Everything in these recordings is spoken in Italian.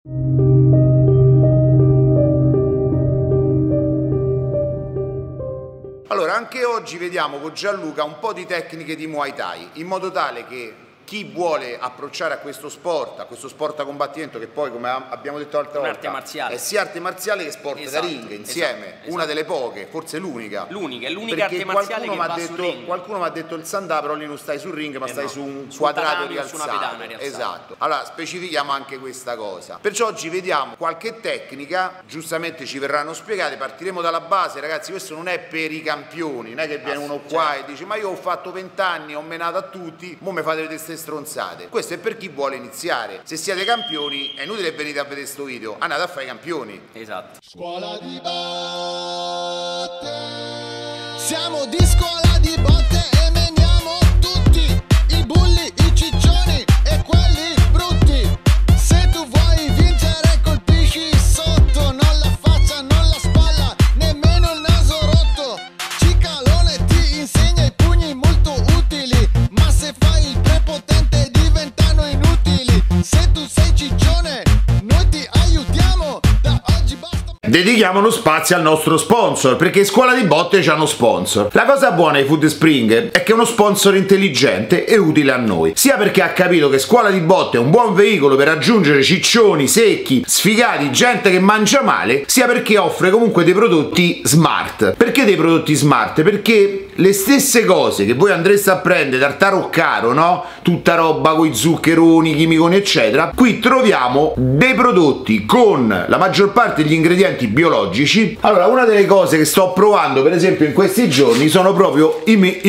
Allora, anche oggi vediamo con Gianluca un po' di tecniche di Muay Thai, in modo tale che chi vuole approcciare a questo sport da combattimento, che poi, come abbiamo detto l'altra volta, è sia arte marziale che sport da ring insieme, una delle poche, forse l'unica. È l'unica arte marziale che va sul ring. Qualcuno mi ha detto il sandà, però lì non stai sul ring, ma stai su un quadrato rialzato. Su una pedana rialzata. Esatto. Allora, specifichiamo anche questa cosa. Perciò oggi vediamo qualche tecnica, giustamente ci verranno spiegate, partiremo dalla base, ragazzi, questo non è per i campioni, non è che viene uno qua e dice ma io ho fatto 20 anni, ho menato a tutti, mo mi fate vedere queste stronzate. Questo è per chi vuole iniziare. Se siete campioni è inutile che venite a vedere sto video, andate a fare i campioni. Esatto. Scuola di botte, siamo di scuola di botte e meniamo tutti i bulli, i ciccioni e quelli brutti. Se tu vuoi vincere colpisci sotto, non la faccia, non la spalla, nemmeno il naso rotto. Cicalone ti insegna i pugni molto utili, ma se fai il prepotente diventano inutili. Se tu sei ciccione noi ti aiutiamo, da oggi basta. Dedichiamo uno spazio al nostro sponsor, perché Scuola di Botte c'ha uno sponsor. La cosa buona di Food Spring è che è uno sponsor intelligente e utile a noi, sia perché ha capito che Scuola di Botte è un buon veicolo per raggiungere ciccioni, secchi, sfigati, gente che mangia male, sia perché offre comunque dei prodotti smart. Perché dei prodotti smart? Perché le stesse cose che voi andreste a prendere dal taroccaro, no? Tutta roba con i zuccheroni, chimiconi eccetera, qui troviamo dei prodotti con la maggior parte degli ingredienti biologici. Allora, una delle cose che sto provando per esempio in questi giorni sono proprio i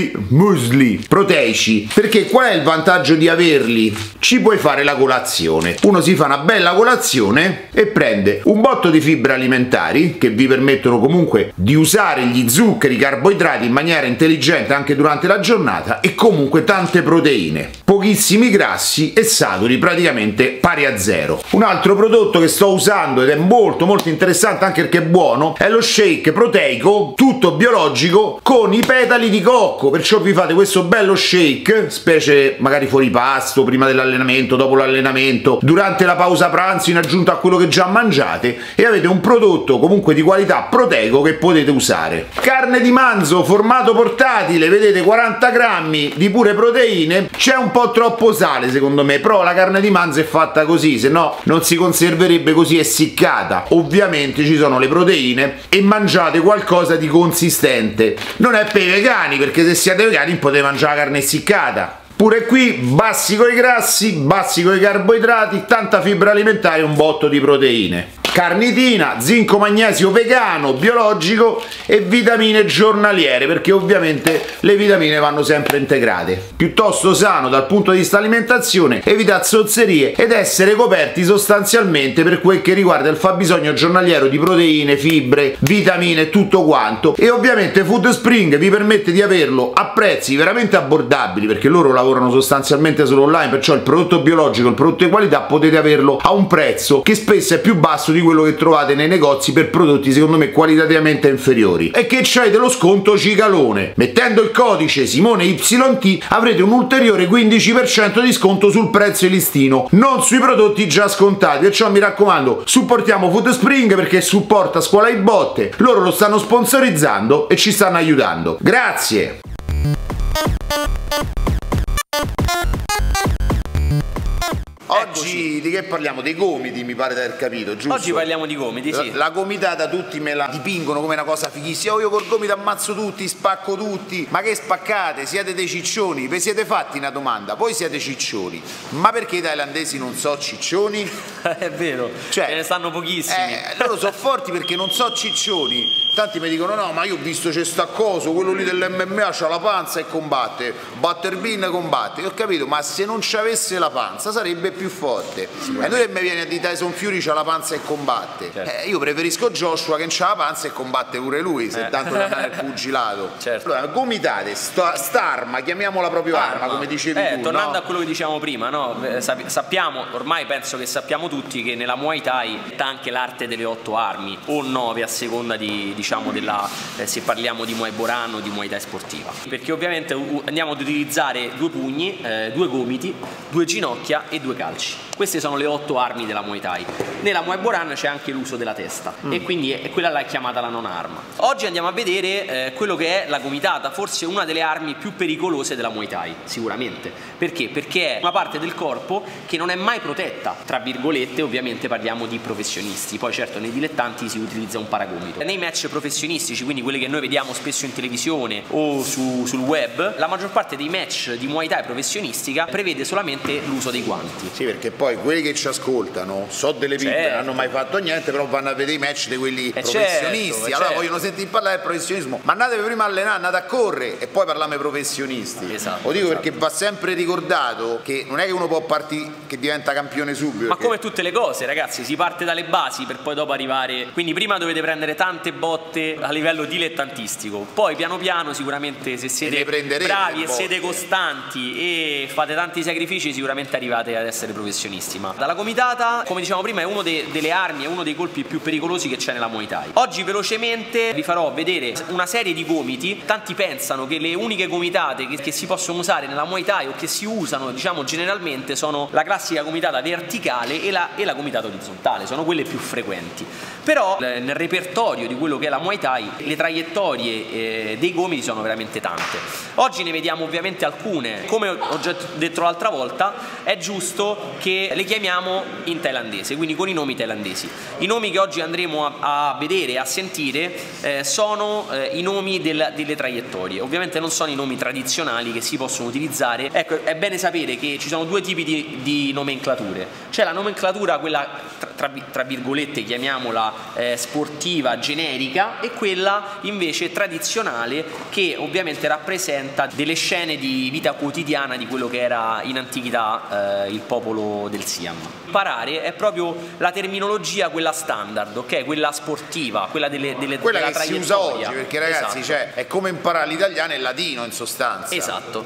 musli proteici. Perché qual è il vantaggio di averli? Ci puoi fare la colazione, uno si fa una bella colazione e prende un botto di fibre alimentari che vi permettono comunque di usare gli zuccheri, i carboidrati in maniera intelligente anche durante la giornata, e comunque tante proteine, pochissimi grassi e saturi praticamente pari a zero. Un altro prodotto che sto usando ed è molto interessante anche perché è buono è lo shake proteico tutto biologico con i petali di cocco. Perciò vi fate questo bello shake, specie magari fuori pasto, prima dell'allenamento, dopo l'allenamento, durante la pausa pranzo in aggiunta a quello che già mangiate, e avete un prodotto comunque di qualità proteico che potete usare. Carne di manzo formato portatile, vedete, 40 grammi di pure proteine. C'è un po' troppo sale secondo me, però la carne di manzo è fatta così, se no non si conserverebbe così essiccata. Ovviamente ci sono le proteine e mangiate qualcosa di consistente. Non è per i vegani, perché se siete vegani potete mangiare la carne essiccata. Pure qui bassi coi grassi, bassi coi carboidrati, tanta fibra alimentare e un botto di proteine. Carnitina, zinco, magnesio vegano, biologico e vitamine giornaliere, perché ovviamente le vitamine vanno sempre integrate. Piuttosto sano dal punto di vista alimentazione, evitare zozzerie ed essere coperti sostanzialmente per quel che riguarda il fabbisogno giornaliero di proteine, fibre, vitamine e tutto quanto. E ovviamente Food Spring vi permette di averlo a prezzi veramente abbordabili, perché loro lavorano sostanzialmente solo online, perciò il prodotto biologico, il prodotto di qualità potete averlo a un prezzo che spesso è più basso di quello che trovate nei negozi per prodotti secondo me qualitativamente inferiori. E che c'è dello sconto cicalone. Mettendo il codice SimoneYT avrete un ulteriore 15% di sconto sul prezzo di listino, non sui prodotti già scontati. Perciò mi raccomando, supportiamo Food Spring perché supporta Scuola di Botte, loro lo stanno sponsorizzando e ci stanno aiutando. Grazie! Oggi di che parliamo? Dei gomiti, mi pare di aver capito, giusto? Oggi parliamo di gomiti, sì. La gomitata tutti me la dipingono come una cosa fighissima. Oh, io col gomito ammazzo tutti, spacco tutti. Ma che spaccate? Siete dei ciccioni? Vi siete fatti una domanda? Voi siete ciccioni, ma perché i thailandesi non so ciccioni? È vero, cioè, ne stanno pochissimi. Loro sono forti perché non so ciccioni. Tanti mi dicono no, ma io ho visto c'è sta coso, quello lì dell'MMA c'ha la panza e combatte, Butterbean combatte. Io ho capito, ma se non c'avesse la panza sarebbe più forte. E noi che mi viene a dire Tyson Fury c'ha la panza e combatte. Certo. Io preferisco Joshua che c'ha la panza e combatte pure lui, se tanto da andare al pugilato. Certo. Allora, gomitate, st'arma, chiamiamola proprio arma, come dicevi tu. Tornando no? a quello che dicevamo prima, no? Sappiamo, ormai penso che sappiamo tutti che nella Muay Thai sta anche l'arte delle 8 armi, o 9 a seconda di diciamo se parliamo di Muay Boran o di Muay Thai sportiva, perché ovviamente andiamo ad utilizzare 2 pugni, 2 gomiti, 2 ginocchia e 2 calci. Queste sono le 8 armi della Muay Thai. Nella Muay Boran c'è anche l'uso della testa e quindi quella l'ha chiamata la nona arma. Oggi andiamo a vedere quello che è la gomitata, forse una delle armi più pericolose della Muay Thai, sicuramente. Perché? Perché è una parte del corpo che non è mai protetta, tra virgolette. Ovviamente parliamo di professionisti, poi certo nei dilettanti si utilizza un paragomito. Nei match professionistici, quindi quelli che noi vediamo spesso in televisione o sul web, la maggior parte dei match di Muay Thai professionistica prevede solamente l'uso dei guanti. Sì, perché poi quelli che ci ascoltano so delle pippe, non hanno mai fatto niente, però vanno a vedere i match di quelli professionisti, allora vogliono sentire parlare del professionismo. Ma andatevi prima a allenare, andate a correre e poi parliamo ai professionisti. Esatto, lo dico perché va sempre ricordato che non è che uno può partire che diventa campione subito. Ma come tutte le cose, ragazzi, si parte dalle basi per poi dopo arrivare. Quindi prima dovete prendere tante botte a livello dilettantistico, poi piano piano sicuramente se siete bravi e siete costanti e fate tanti sacrifici sicuramente arrivate ad essere professionisti. Ma dalla gomitata, come diciamo prima, è uno delle armi, è uno dei colpi più pericolosi che c'è nella Muay Thai. Oggi velocemente vi farò vedere una serie di gomiti. Tanti pensano che le uniche gomitate che si possono usare nella Muay Thai o che si usano diciamo generalmente sono la classica gomitata verticale e la gomitata orizzontale, sono quelle più frequenti. Però nel repertorio di quello che è la Muay Thai le traiettorie dei gomiti sono veramente tante. Oggi ne vediamo ovviamente alcune. Come ho già detto l'altra volta, è giusto che le chiamiamo in thailandese, quindi con i nomi thailandesi. I nomi che oggi andremo a vedere e a sentire sono i nomi delle traiettorie. Ovviamente non sono i nomi tradizionali che si possono utilizzare. Ecco, è bene sapere che ci sono 2 tipi di nomenclature. C'è la nomenclatura, quella tra virgolette chiamiamola sportiva, generica, e quella invece tradizionale che ovviamente rappresenta delle scene di vita quotidiana di quello che era in antichità il popolo del Siam. Imparare è proprio la terminologia, quella standard, ok? Quella sportiva, quella della che traiettoria. si usa oggi, perché ragazzi, cioè, è come imparare l'italiano e il latino in sostanza. Esatto.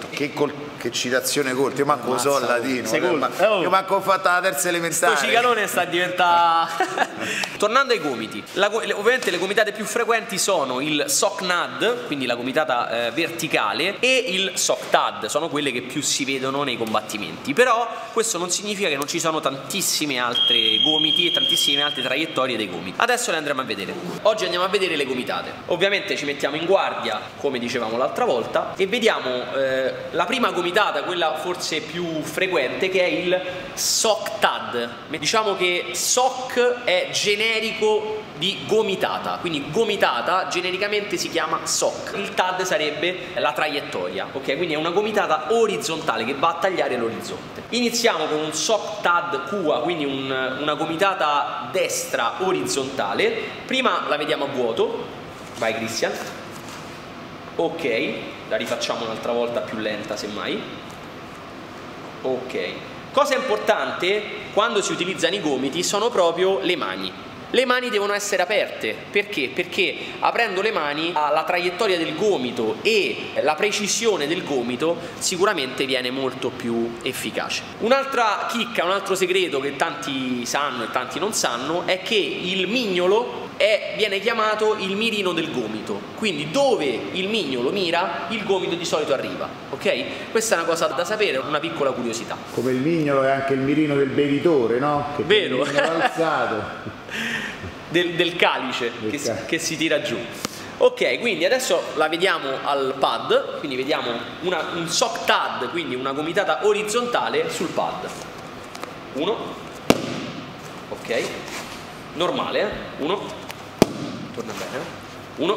Che citazione corta, io manco so il latino. Io manco ho fatto la terza elementare. Sto cicalone sta a diventare. Tornando ai gomiti, ovviamente le gomitate più frequenti sono il Sok Nad, quindi la gomitata verticale, e il Sok Tad, sono quelle che più si vedono nei combattimenti. Però questo non significa che non ci sono tantissime altre gomiti e tantissime altre traiettorie dei gomiti. Adesso le andremo a vedere. Oggi andiamo a vedere le gomitate. Ovviamente ci mettiamo in guardia, come dicevamo l'altra volta, e vediamo la prima gomitata, quella forse più frequente, che è il Sok Tad. Diciamo che Sok è generico di gomitata, quindi gomitata genericamente si chiama Sok. Il Tad sarebbe la traiettoria, ok? Quindi è una gomitata orizzontale che va a tagliare l'orizzonte. Iniziamo con un Sok Tad Kua, quindi una gomitata destra orizzontale. Prima la vediamo a vuoto. Vai Christian. Ok, la rifacciamo un'altra volta più lenta semmai. Ok. Cosa importante quando si utilizzano i gomiti sono proprio le mani. Le mani devono essere aperte, perché? Perché aprendo le mani la traiettoria del gomito e la precisione del gomito sicuramente viene molto più efficace. Un'altra chicca, un altro segreto che tanti sanno e tanti non sanno è che il mignolo viene chiamato il mirino del gomito, quindi dove il mignolo mira il gomito di solito arriva, ok? Questa è una cosa da sapere, una piccola curiosità. Come il mignolo è anche il mirino del bevitore, no? Che vero? Alzato. Del calice che si tira giù. Ok, quindi adesso la vediamo al pad, quindi vediamo un Sok Tad, quindi una gomitata orizzontale sul pad. 1, ok, normale, 1, torna bene, 1,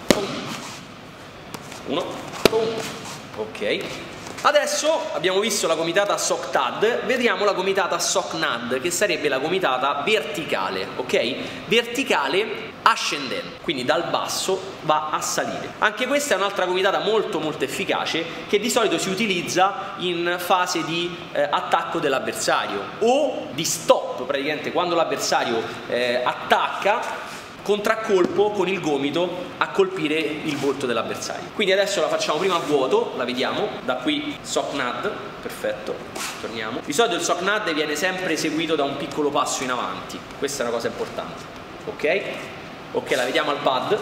1, ok. Adesso abbiamo visto la gomitata Sok Tad, vediamo la gomitata Sok Nad, che sarebbe la gomitata verticale, ok? Verticale ascendente, quindi dal basso va a salire. Anche questa è un'altra gomitata molto efficace che di solito si utilizza in fase di attacco dell'avversario o di stop, praticamente quando l'avversario attacca, contraccolpo con il gomito a colpire il volto dell'avversario. Quindi adesso la facciamo prima a vuoto, la vediamo, da qui Sok Nad, perfetto, torniamo. Di solito il Sok Nad viene sempre eseguito da un piccolo passo in avanti, questa è una cosa importante, ok? Ok, la vediamo al pad.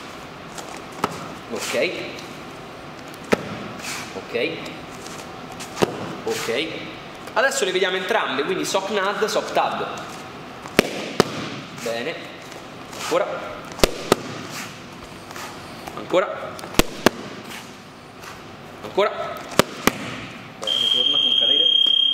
Ok. Ok. Ok. Adesso le vediamo entrambe, quindi sock NAD, sock TAD. Bene. Ancora. Ancora. Ancora. Bene, torna con cadere.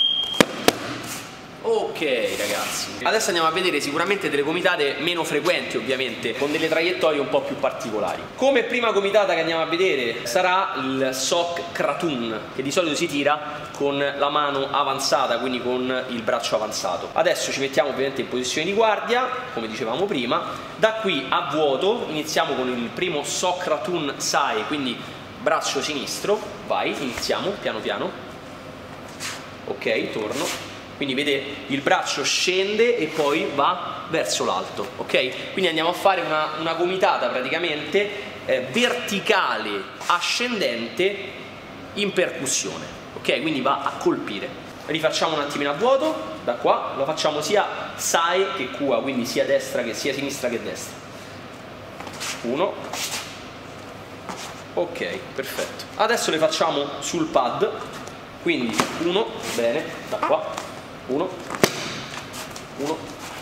Ok ragazzi, adesso andiamo a vedere sicuramente delle gomitate meno frequenti, ovviamente con delle traiettorie un po' più particolari. Come prima gomitata che andiamo a vedere sarà il sock Krathun, che di solito si tira con la mano avanzata, quindi con il braccio avanzato. Adesso ci mettiamo ovviamente in posizione di guardia, come dicevamo prima. Da qui a vuoto iniziamo con il primo sock Krathun Sai, quindi braccio sinistro. Vai, iniziamo piano piano. Ok, torno. Quindi vede il braccio scende e poi va verso l'alto, ok? Quindi andiamo a fare una gomitata praticamente verticale ascendente in percussione, ok? Quindi va a colpire. Rifacciamo un attimino a vuoto, da qua lo facciamo sia Sai che Kua, quindi sia destra che sia sinistra che destra. 1. Ok, perfetto. Adesso le facciamo sul pad, quindi 1, bene, da qua. 1, 1,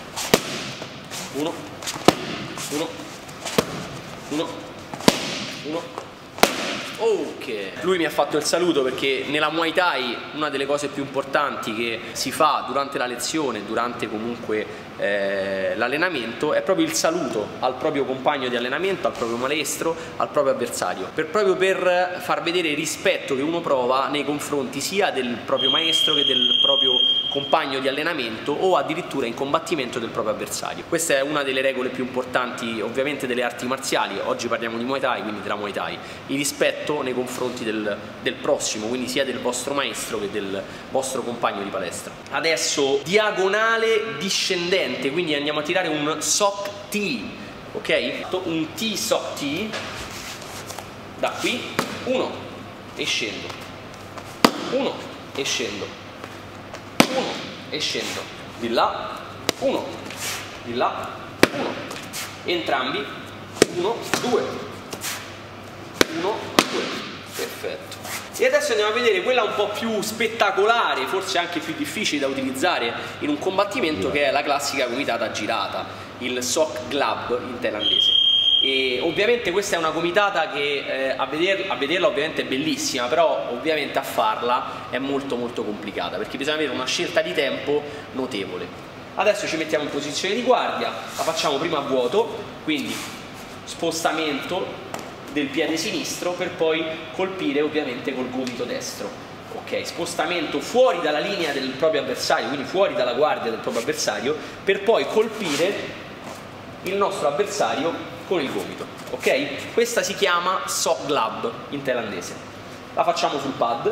1, 1, 1, 1. Ok, lui mi ha fatto il saluto perché nella Muay Thai una delle cose più importanti che si fa durante la lezione, durante comunque l'allenamento, è proprio il saluto al proprio compagno di allenamento, al proprio maestro, al proprio avversario, proprio per far vedere il rispetto che uno prova nei confronti sia del proprio maestro che del proprio compagno di allenamento o addirittura in combattimento del proprio avversario. Questa è una delle regole più importanti ovviamente delle arti marziali. Oggi parliamo di Muay Thai, quindi della Muay Thai. Il rispetto nei confronti del prossimo, quindi sia del vostro maestro che del vostro compagno di palestra. Adesso diagonale discendente, quindi andiamo a tirare un sock T, ok? Un T sock T, da qui 1 e scendo, 1 e scendo, 1 e scendo, di là 1, di là 1, entrambi 1, 2, 1, 2, perfetto. E adesso andiamo a vedere quella un po' più spettacolare, forse anche più difficile da utilizzare in un combattimento, che è la classica gomitata girata, il sock glove in thailandese. E ovviamente questa è una gomitata che a vederla ovviamente è bellissima, però ovviamente a farla è molto complicata, perché bisogna avere una scelta di tempo notevole. Adesso ci mettiamo in posizione di guardia, la facciamo prima a vuoto, quindi spostamento del piede sinistro per poi colpire ovviamente col gomito destro. Ok, spostamento fuori dalla linea del proprio avversario, quindi fuori dalla guardia del proprio avversario, per poi colpire il nostro avversario con il gomito. Ok? Questa si chiama sock glove in thailandese. La facciamo sul pad.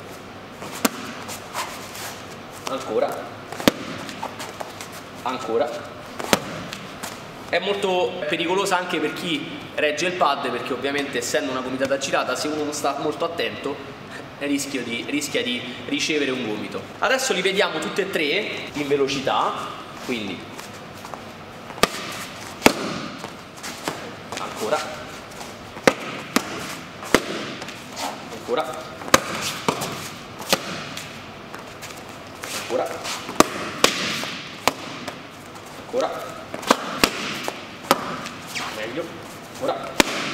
Ancora. Ancora. È molto pericolosa anche per chi regge il pad, perché ovviamente essendo una gomitata girata, se uno non sta molto attento rischia di ricevere un gomito. Adesso li vediamo tutte e tre in velocità, quindi ancora, ancora, ancora, ancora, meglio, ora.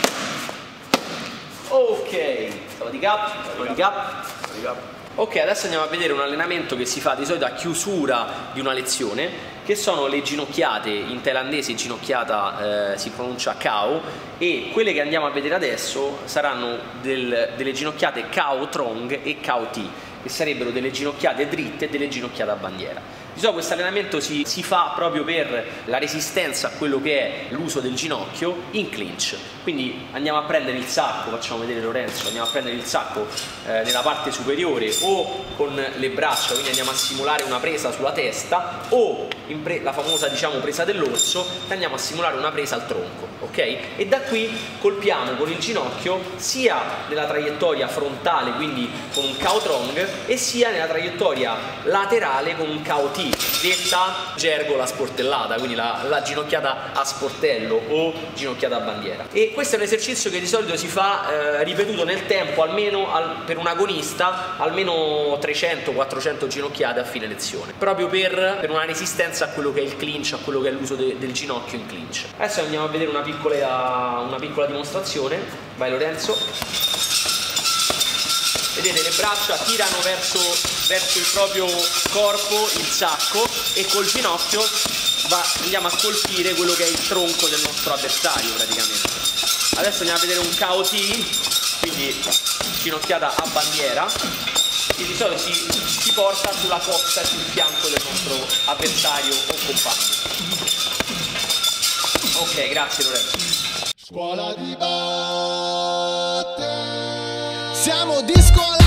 Ok, salva di cap, salva di cap, salva di cap. Ok, adesso andiamo a vedere un allenamento che si fa di solito a chiusura di una lezione, che sono le ginocchiate. In thailandese ginocchiata si pronuncia Khao, e quelle che andiamo a vedere adesso saranno delle ginocchiate Khao Trong e Khao T, che sarebbero delle ginocchiate dritte e delle ginocchiate a bandiera. Di solito questo allenamento si fa proprio per la resistenza a quello che è l'uso del ginocchio in clinch. Quindi andiamo a prendere il sacco, facciamo vedere Lorenzo, andiamo a prendere il sacco nella parte superiore o con le braccia, quindi andiamo a simulare una presa sulla testa, o la famosa presa dell'orso, e andiamo a simulare una presa al tronco, ok? E da qui colpiamo con il ginocchio sia nella traiettoria frontale, quindi con un Khao Trong, e sia nella traiettoria laterale con un Khao T, detta gergo la sportellata, quindi la ginocchiata a sportello o ginocchiata a bandiera. E questo è un esercizio che di solito si fa ripetuto nel tempo, almeno per un agonista, almeno 300-400 ginocchiate a fine lezione, proprio per una resistenza a quello che è il clinch, a quello che è l'uso del ginocchio in clinch. Adesso andiamo a vedere una piccola dimostrazione. Vai Lorenzo. Vedete, le braccia tirano verso il proprio corpo, il sacco, e col ginocchio andiamo a colpire quello che è il tronco del nostro avversario praticamente. Adesso andiamo a vedere un KOT, quindi ginocchiata a bandiera, che di solito si porta sulla costa e sul fianco del nostro avversario o compagno. Ok, grazie Lorenzo. Scuola di botte. Siamo di scuola